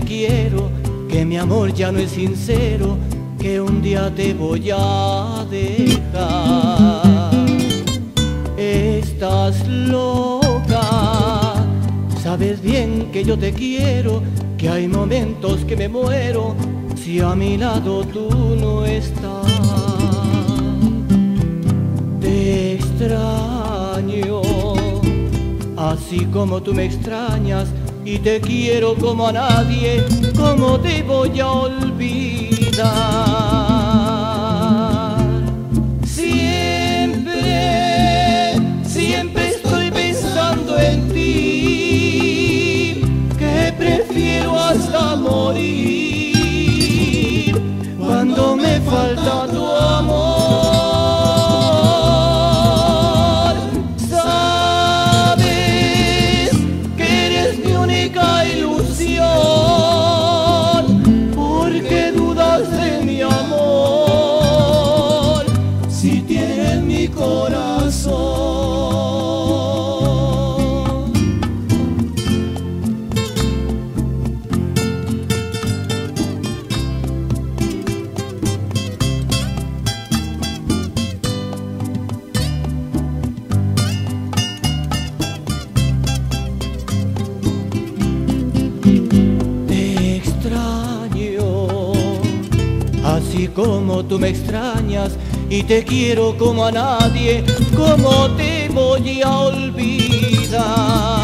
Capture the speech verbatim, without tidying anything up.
quiero, que mi amor ya no es sincero, que un día te voy a dejar. Estás loca, sabes bien que yo te quiero, que hay momentos que me muero si a mi lado tú no estás. Te extraño, así como tú me extrañas, y te quiero como a nadie. ¿Cómo te voy a olvidar? Siempre, siempre estoy pensando en ti, que prefiero hasta morir cuando me falta tu amor. Si tienes mi corazón. Te extraño, así como tú me extrañas, y te quiero como a nadie. ¿Cómo te voy a olvidar?